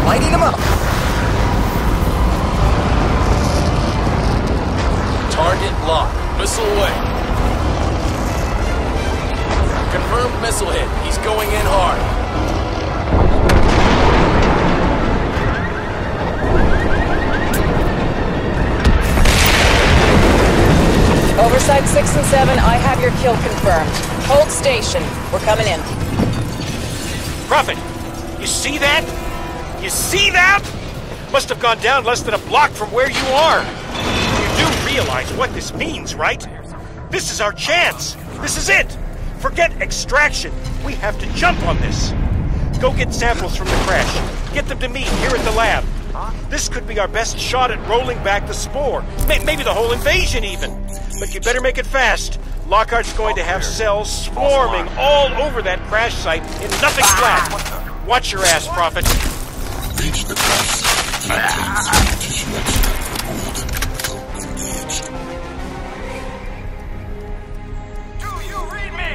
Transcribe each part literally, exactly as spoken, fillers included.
Lighting them up. Target locked. Missile away. Confirmed missile hit. He's going in hard. Oversight six and seven, I have your kill confirmed. Hold station. We're coming in. Prophet, you see that? You see that? Must have gone down less than a block from where you are. You do realize what this means, right? This is our chance. This is it. Forget extraction. We have to jump on this. Go get samples from the crash. Get them to me here at the lab. This could be our best shot at rolling back the spore. Maybe the whole invasion, even. But you better make it fast. Lockhart's going to have cells swarming all over that crash site in nothing flat. Watch your ass, Prophet. Reach the crash site. Tissue extract removed. Engaged. Do you read me?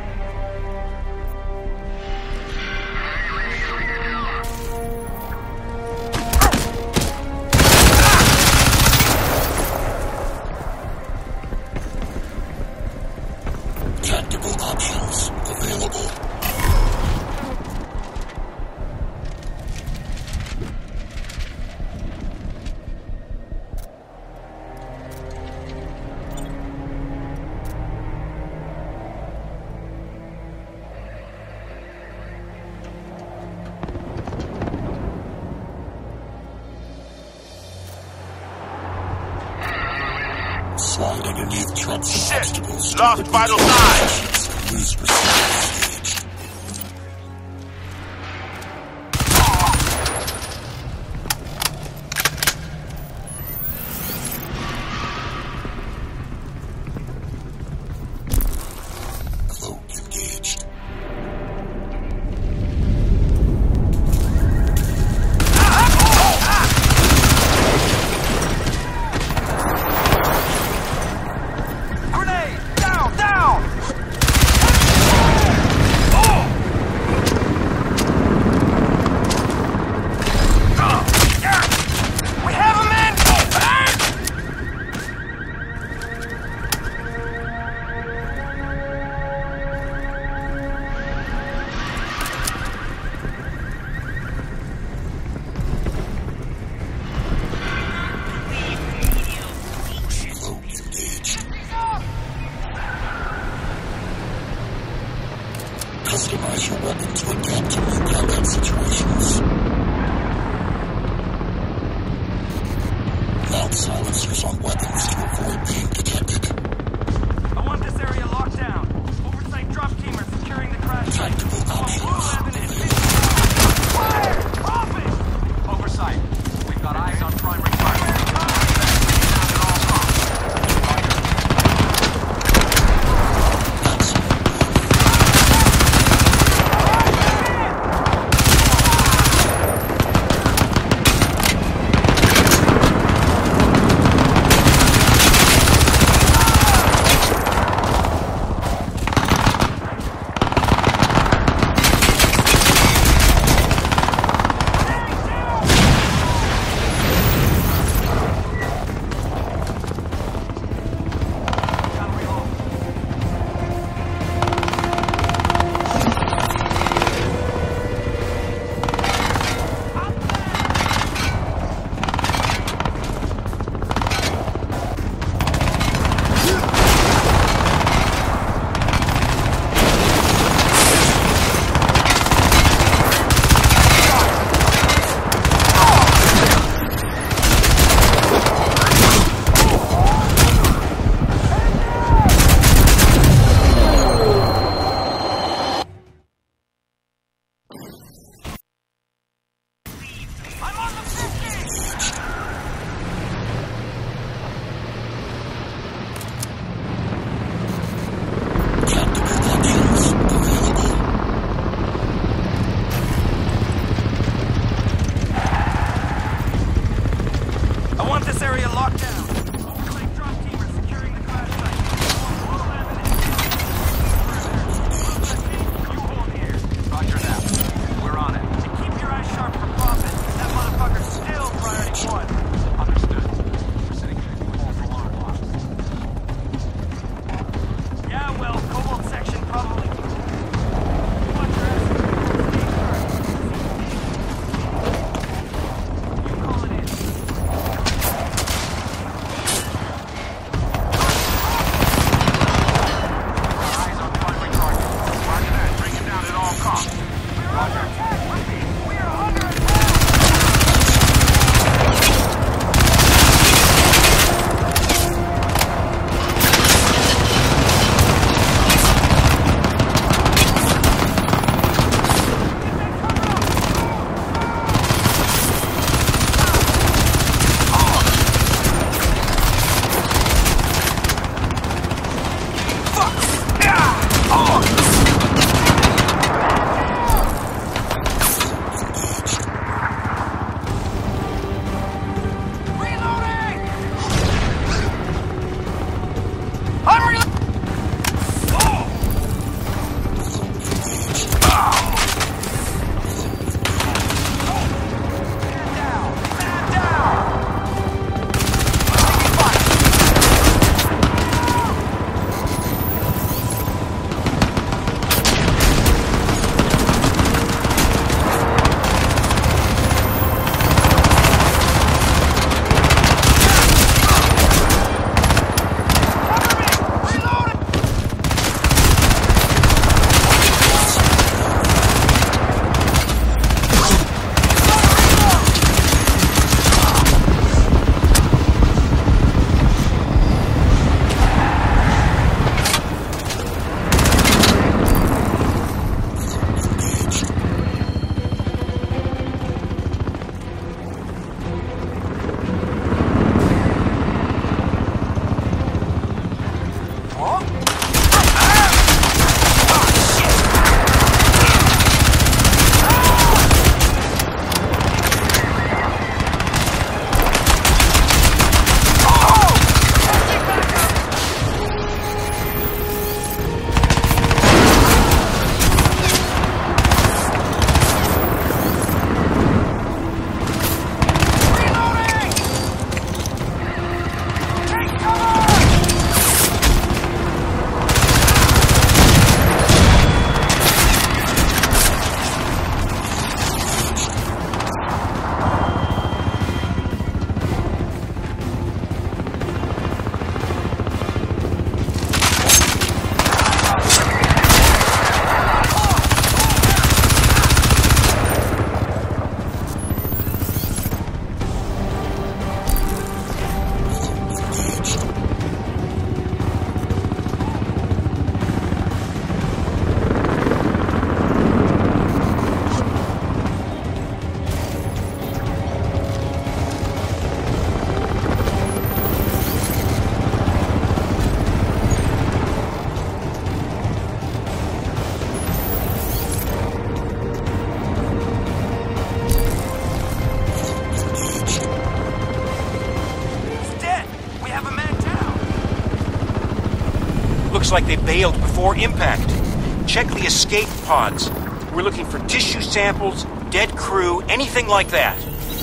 Tactical options available. Slide underneath trucks and obstacles. Lost vital signs. Lose reception stage. Cloak engaged. Grenade! Down! Down! like they bailed before impact. Check the escape pods. We're looking for tissue samples, dead crew, anything like that.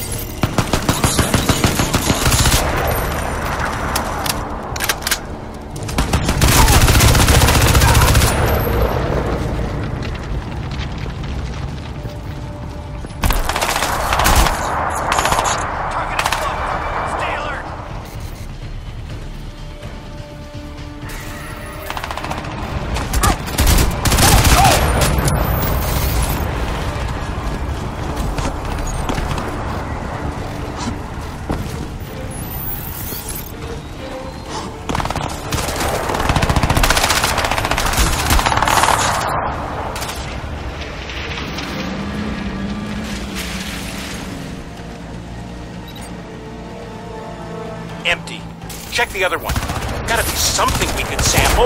Empty. Check the other one. Gotta be something we can sample.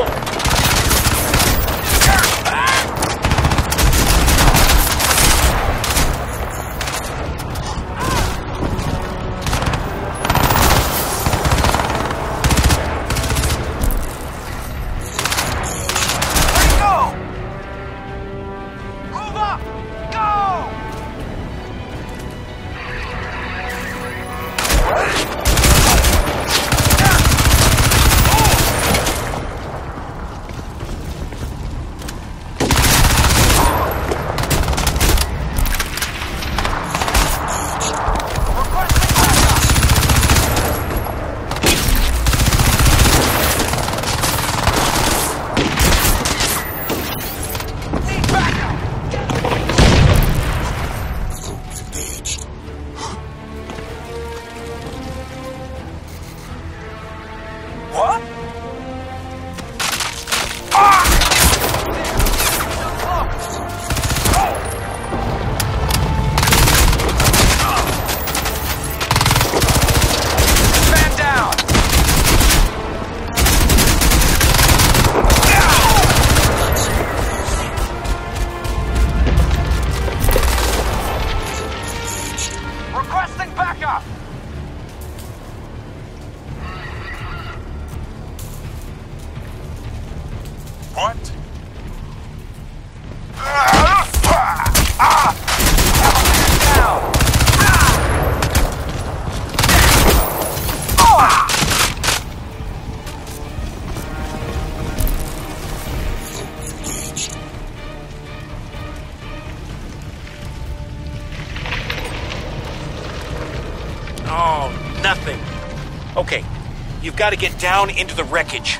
Oh, nothing. Okay, you've got to get down into the wreckage.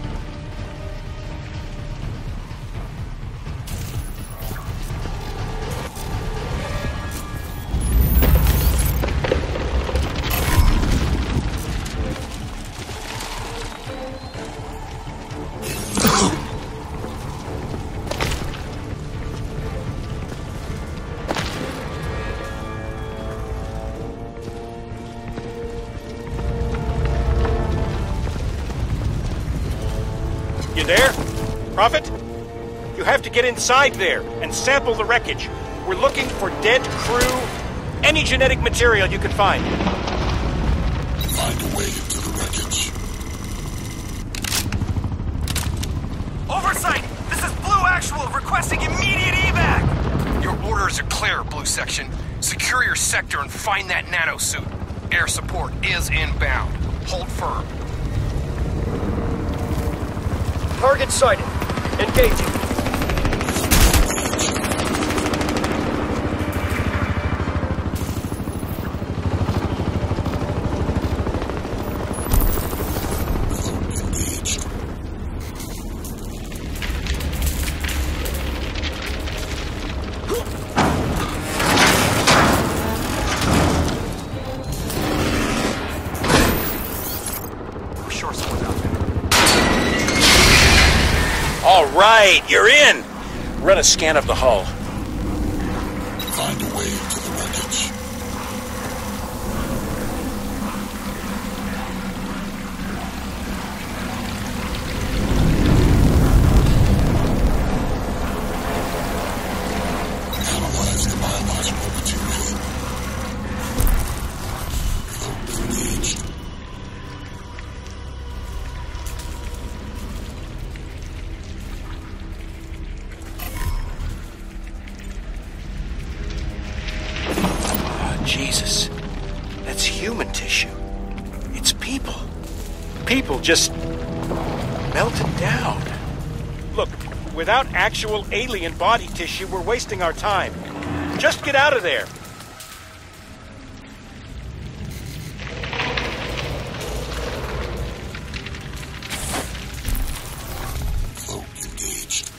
You there? Prophet? You have to get inside there and sample the wreckage. We're looking for dead crew, any genetic material you can find. Find a way into the wreckage. Oversight! This is Blue Actual requesting immediate evac! Your orders are clear, Blue Section. Secure your sector and find that nanosuit. Air support is inbound. Hold firm. Target sighted. Engaging. All right, you're in. Run a scan of the hull. Find a way into the wreckage. Analyze the biological material. Cloak engaged. Jesus. That's human tissue. It's people. People just melted down. Look, without actual alien body tissue, we're wasting our time. Just get out of there. Cloak engaged.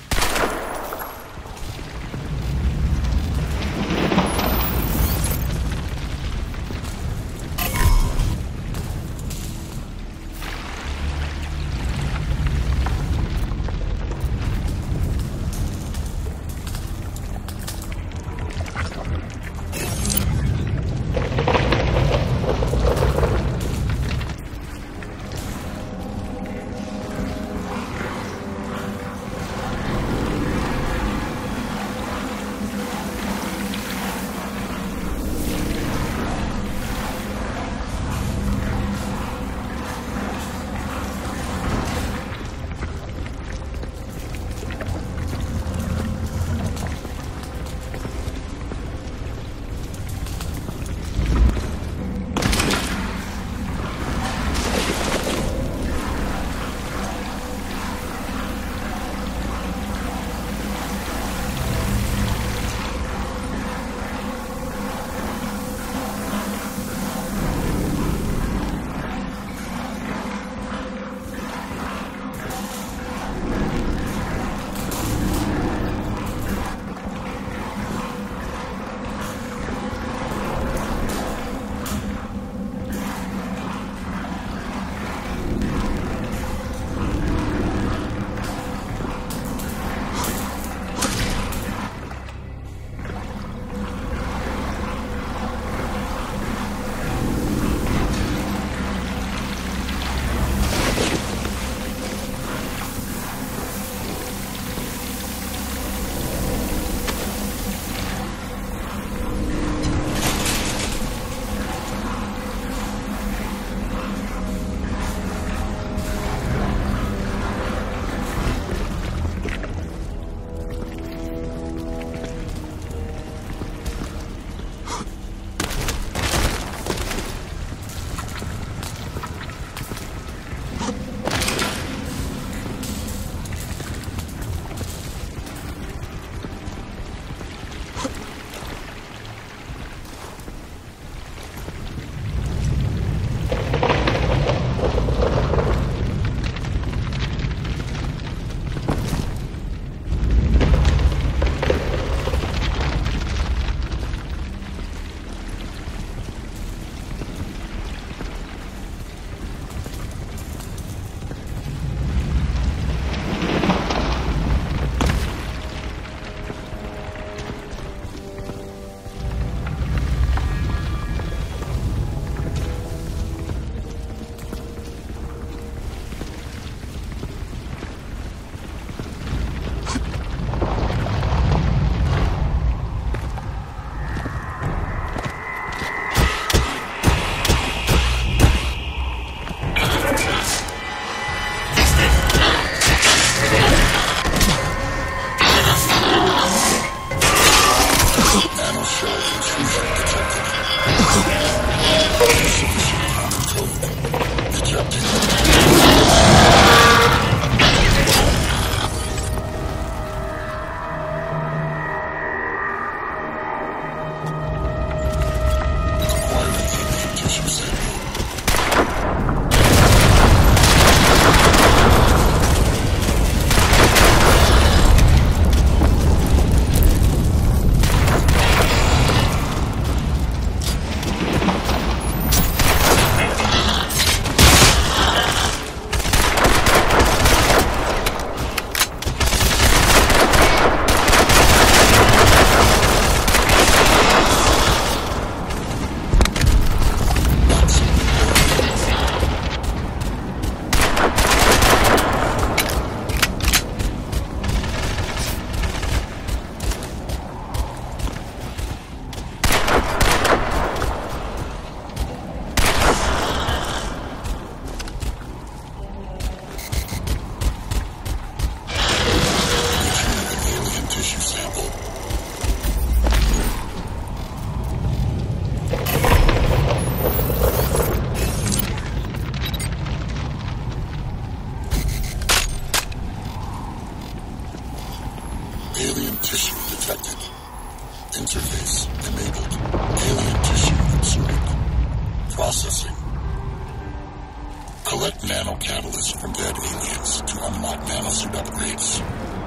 parts from dead aliens to unlock nanosuit upgrades.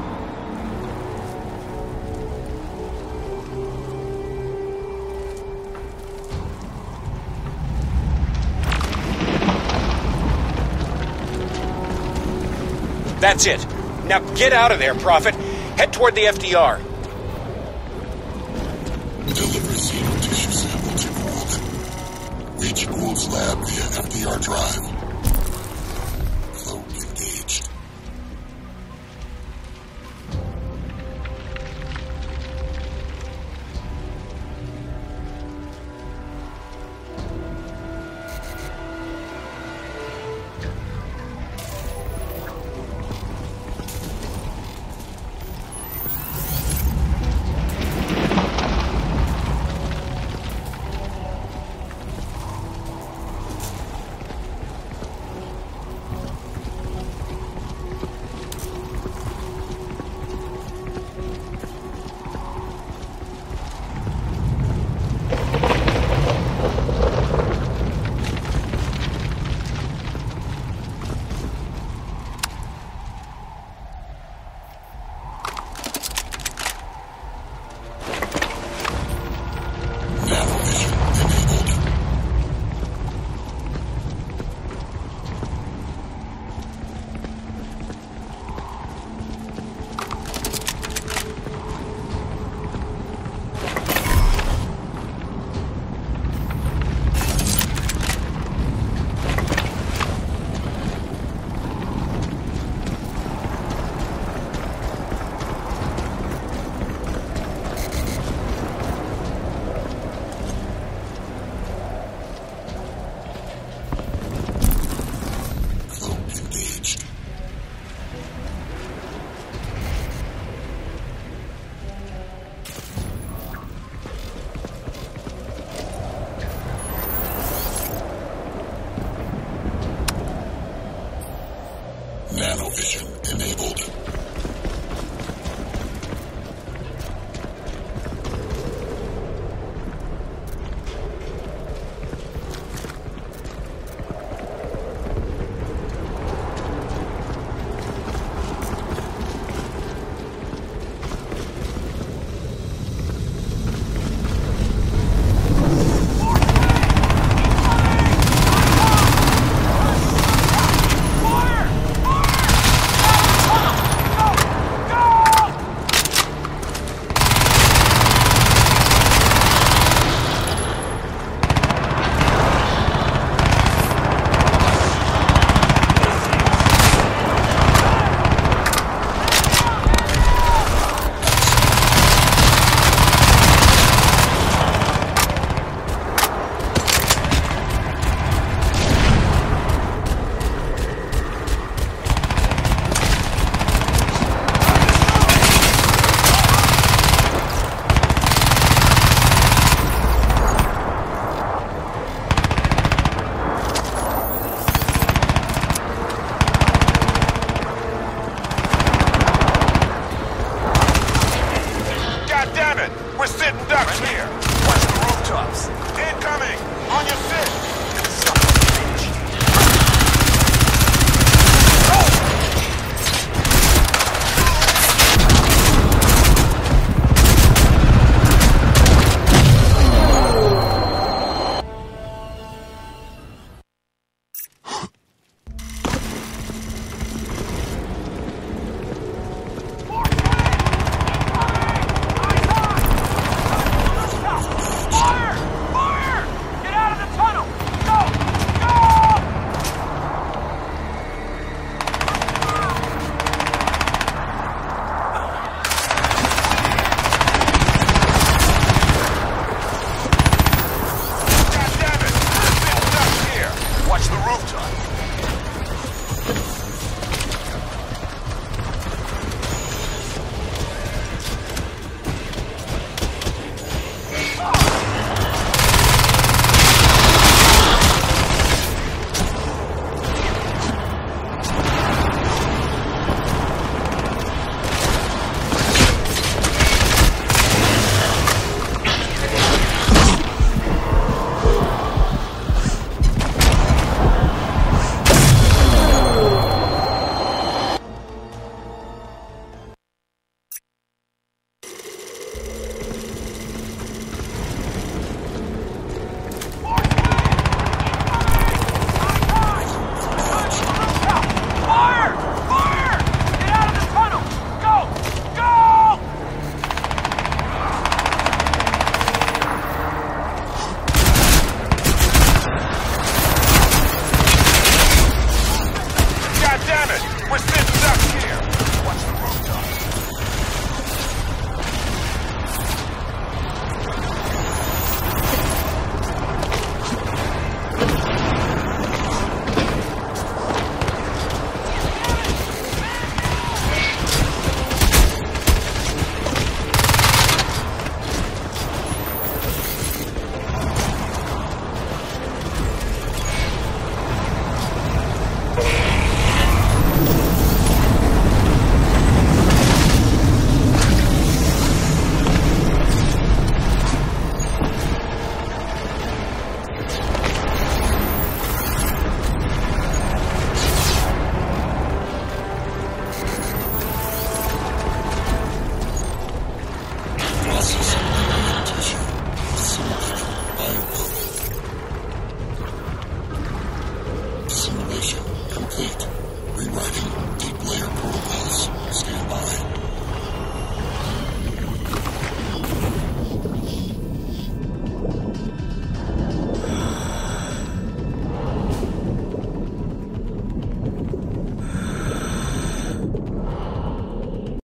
That's it. Now get out of there, Prophet. Head toward the F D R. Deliver serum tissue sample to Gould. Reach Gould's lab via F D R drive. Float engaged. Nanovision enabled. We're sitting ducks here. Watch the rooftops.